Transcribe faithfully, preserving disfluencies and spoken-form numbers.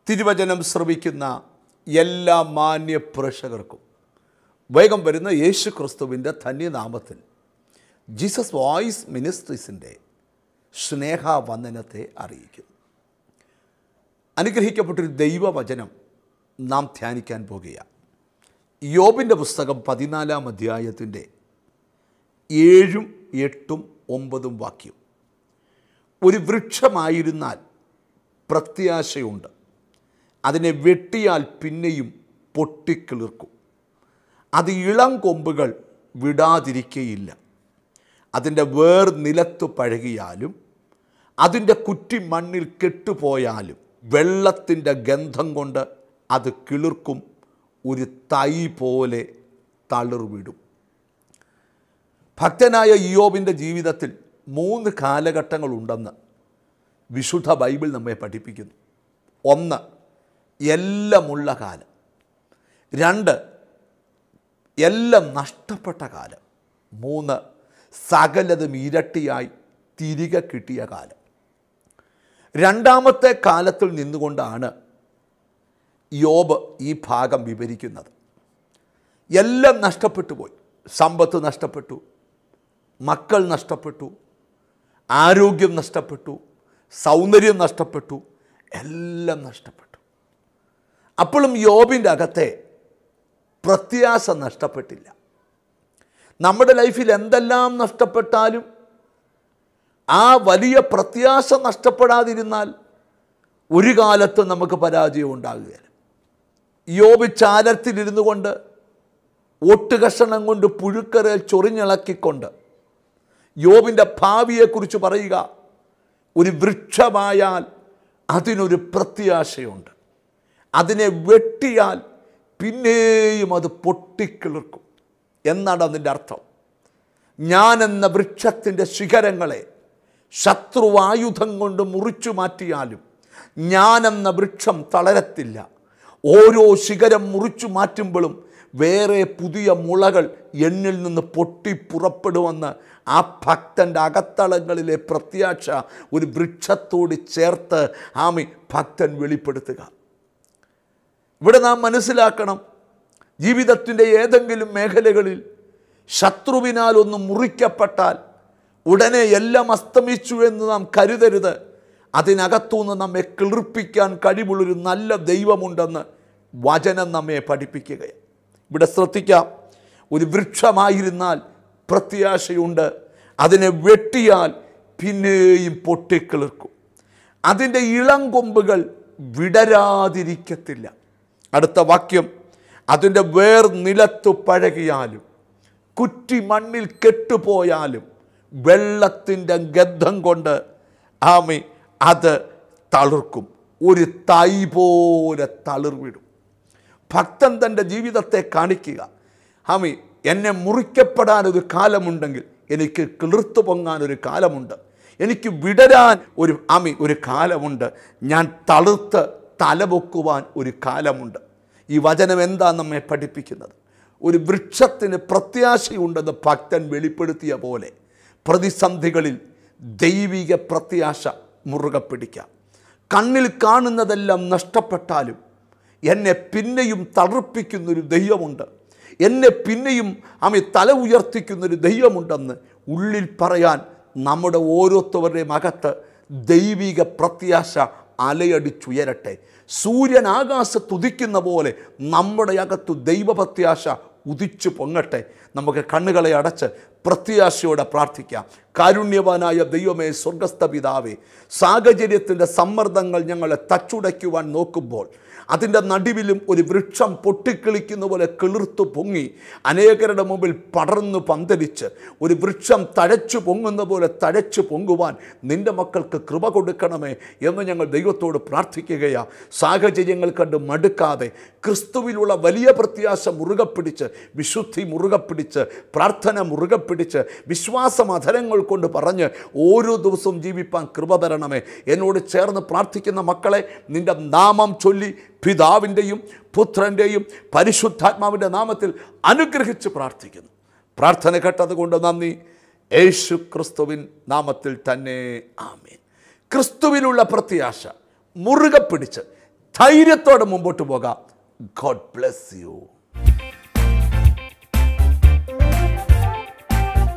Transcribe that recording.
തിരുവചനം ശ്രവിക്കുന്ന എല്ലാ മാന്യ പ്രേക്ഷകർക്കും വേഗം വരുന്ന യേശു ക്രിസ്തുവിൻ്റെ ധന്യനാമത്തിൽ ജീസസ് വോയിസ് മിനിസ്ട്രീസിൻ്റെ സ്നേഹവന്ദനത്തെ അറിയിക്കുന്നു. അനുഗ്രഹിക്കപ്പെട്ടൊരു ദൈവവചനം നാം ധ്യാനിക്കാൻ പോകുകയാണ്. യോബിൻ്റെ പുസ്തകം പതിനാലാം അധ്യായത്തിൻ്റെ ഏഴും എട്ടും ഒമ്പതും വാക്യം. ഒരു വൃക്ഷമായിരുന്നാൽ പ്രത്യാശയുണ്ട്, അതിനെ വെട്ടിയാൽ പിന്നെയും പൊട്ടിക്കിളിർക്കും. അത് ഇളം കൊമ്പുകൾ വിടാതിരിക്കുകയില്ല. അതിൻ്റെ വേർ നിലത്ത് പഴകിയാലും അതിൻ്റെ കുറ്റി മണ്ണിൽ കെട്ടുപോയാലും വെള്ളത്തിൻ്റെ ഗന്ധം കൊണ്ട് അത് കിളിർക്കും, ഒരു തൈ പോലെ തളിർവിടും. ഭക്തനായ ഇയ്യോബിൻ്റെ ജീവിതത്തിൽ മൂന്ന് കാലഘട്ടങ്ങളുണ്ടെന്ന് വിശുദ്ധ ബൈബിൾ നമ്മെ പഠിപ്പിക്കുന്നു. ഒന്ന്, എല്ലാമുള്ള കാലം. രണ്ട്, എല്ലാം നഷ്ടപ്പെട്ട കാലം. മൂന്ന്, സകലതും ഇരട്ടിയായി തിരികെ കിട്ടിയ കാലം. രണ്ടാമത്തെ കാലത്തിൽ നിന്നുകൊണ്ടാണ് യോബ് ഈ ഭാഗം വിവരിക്കുന്നത്. എല്ലാം നഷ്ടപ്പെട്ടു പോയി. സമ്പത്ത് നഷ്ടപ്പെട്ടു, മക്കൾ നഷ്ടപ്പെട്ടു, ആരോഗ്യം നഷ്ടപ്പെട്ടു, സൗന്ദര്യം നഷ്ടപ്പെട്ടു, എല്ലാം നഷ്ടപ്പെട്ടു. അപ്പോഴും യോബിൻ്റെ അകത്തെ പ്രത്യാശ നഷ്ടപ്പെട്ടില്ല. നമ്മുടെ ലൈഫിൽ എന്തെല്ലാം നഷ്ടപ്പെട്ടാലും ആ വലിയ പ്രത്യാശ നഷ്ടപ്പെടാതിരുന്നാൽ ഒരു കാലത്ത് നമുക്ക് പരാജയം ഉണ്ടാകുകയില്ല. യോബ് ചാരത്തിലിരുന്നു കൊണ്ട് ഒട്ടുകഷണം കൊണ്ട് പുഴുക്കരയിൽ ചൊറിഞ്ഞിളക്കിക്കൊണ്ട് യോബിൻ്റെ ഭാവിയെക്കുറിച്ച് പറയുക, ഒരു വൃക്ഷമായാൽ അതിനൊരു പ്രത്യാശയുണ്ട്, അതിനെ വെട്ടിയാൽ പിന്നെയും അത് പൊട്ടിക്കിളിർക്കും എന്നാണ് അതിൻ്റെ അർത്ഥം. ഞാനെന്ന വൃക്ഷത്തിൻ്റെ ശിഖരങ്ങളെ ശത്രുവായുധം കൊണ്ട് മുറിച്ചു മാറ്റിയാലും ഞാനെന്ന വൃക്ഷം തളരത്തില്ല. ഓരോ ശിഖരം മുറിച്ചു മാറ്റുമ്പോഴും വേറെ പുതിയ മുളകൾ എന്നിൽ നിന്ന് പൊട്ടി പുറപ്പെടുമെന്ന് ആ ഭക്തൻ്റെ അകത്തളങ്ങളിലെ പ്രത്യാശ ഒരു വൃക്ഷത്തോട് ചേർത്ത് ആമി ഭക്തൻ വെളിപ്പെടുത്തുക. ഇവിടെ നാം മനസ്സിലാക്കണം, ജീവിതത്തിൻ്റെ ഏതെങ്കിലും മേഖലകളിൽ ശത്രുവിനാൽ ഒന്ന് മുറിക്കപ്പെട്ടാൽ ഉടനെ എല്ലാം അസ്തമിച്ചു എന്ന് നാം കരുതരുത്. അതിനകത്തുനിന്ന് നമ്മെ കിളിർപ്പിക്കാൻ കഴിവുള്ളൊരു നല്ല ദൈവമുണ്ടെന്ന് വചനം നമ്മെ പഠിപ്പിക്കുകയാണ്. ഇവിടെ ശ്രദ്ധിക്കാം, ഒരു വൃക്ഷമായിരുന്നാൽ പ്രത്യാശയുണ്ട്, അതിനെ വെട്ടിയാൽ പിന്നെയും പൊട്ടിക്കിളിർക്കും. അതിൻ്റെ ഇളം കൊമ്പുകൾ വിടരാതിരിക്കത്തില്ല. അടുത്ത വാക്യം, അതിൻ്റെ വേർ നിലത്തു പഴകിയാലും കുറ്റി മണ്ണിൽ കെട്ടുപോയാലും വെള്ളത്തിൻ്റെ ഗന്ധം കൊണ്ട് ആമി അത് തളിർക്കും, ഒരു തൈ പോലെ തളിർവിടും. ഭക്തൻ തൻ്റെ ജീവിതത്തെ കാണിക്കുക, ആമി എന്നെ മുറിക്കപ്പെടാനൊരു കാലമുണ്ടെങ്കിൽ എനിക്ക് കിളിർത്തു പൊങ്ങാനൊരു കാലമുണ്ട്, എനിക്ക് വിടരാൻ ഒരു ആമി ഒരു കാലമുണ്ട്, ഞാൻ തളിർത്ത് തലപൊക്കുവാൻ ഒരു കാലമുണ്ട്. ഈ വചനം എന്താ നമ്മെ പഠിപ്പിക്കുന്നത്? ഒരു വൃക്ഷത്തിന് പ്രത്യാശയുണ്ടെന്ന് ഭക്തൻ വെളിപ്പെടുത്തിയ പോലെ പ്രതിസന്ധികളിൽ ദൈവിക പ്രത്യാശ മുറുകെ പിടിക്കാം. കണ്ണിൽ കാണുന്നതെല്ലാം നഷ്ടപ്പെട്ടാലും എന്നെ പിന്നെയും തളർപ്പിക്കുന്നൊരു ദൈവമുണ്ട്, എന്നെ പിന്നെയും ആമി തല ഉയർത്തിക്കുന്നൊരു ദൈവമുണ്ടെന്ന് ഉള്ളിൽ പറയാൻ നമ്മുടെ ഓരോരുത്തരുടെയും അകത്ത് ദൈവിക പ്രത്യാശ അലയടിച്ചുയരട്ടെ. സൂര്യൻ ആകാശത്ത് ഉദിക്കുന്ന പോലെ നമ്മുടെ അകത്ത് ദൈവപ്രത്യാശ ഉദിച്ചു പൊങ്ങട്ടെ. നമുക്ക് കണ്ണുകളെ അടച്ച് പ്രത്യാശയോടെ പ്രാർത്ഥിക്കാം. കാരുണ്യവാനായ ദൈവമേ, സ്വർഗസ്ഥ പിതാവേ, സാഹചര്യത്തിൻ്റെ സമ്മർദ്ദങ്ങൾ ഞങ്ങളെ തച്ചുടയ്ക്കുവാൻ നോക്കുമ്പോൾ അതിൻ്റെ നടുവിലും ഒരു വൃക്ഷം പൊട്ടിക്കിളിക്കുന്ന പോലെ കിളിർത്തു പൊങ്ങി അനേകരുടെ മുമ്പിൽ പടർന്നു പന്തലിച്ച് ഒരു വൃക്ഷം തഴച്ചു പൊങ്ങുന്ന പോലെ തഴച്ചു പൊങ്ങുവാൻ നിൻ്റെ മക്കൾക്ക് കൃപ കൊടുക്കണമേ എന്ന് ഞങ്ങൾ ദൈവത്തോട് പ്രാർത്ഥിക്കുകയാണ്. സാഹചര്യങ്ങൾ കണ്ട് മടുക്കാതെ ക്രിസ്തുവിലുള്ള വലിയ പ്രത്യാശ മുറുകെ പിടിച്ച്, വിശുദ്ധി മുറുകെ പിടിച്ച്, പ്രാർത്ഥന മുറുകെ പിടിച്ച്, വിശ്വാസം അധരങ്ങൾ കൊണ്ട് പറഞ്ഞ് ഓരോ ദിവസവും ജീവിപ്പാൻ കൃപ തരണമേ. എന്നോട് ചേർന്ന് പ്രാർത്ഥിക്കുന്ന മക്കളെ നിൻ്റെ നാമം ചൊല്ലി പിതാവിൻ്റെയും പുത്രൻ്റെയും പരിശുദ്ധാത്മാവിൻ്റെ നാമത്തിൽ അനുഗ്രഹിച്ച് പ്രാർത്ഥിക്കുന്നു. പ്രാർത്ഥന കേട്ടതുകൊണ്ട് നന്ദി. യേശു ക്രിസ്തുവിൻ നാമത്തിൽ തന്നെ ആമേൻ. ക്രിസ്തുവിലുള്ള പ്രത്യാശ മുറുകെ പിടിച്ച് ധൈര്യത്തോടെ മുമ്പോട്ട് പോകാം. God bless U.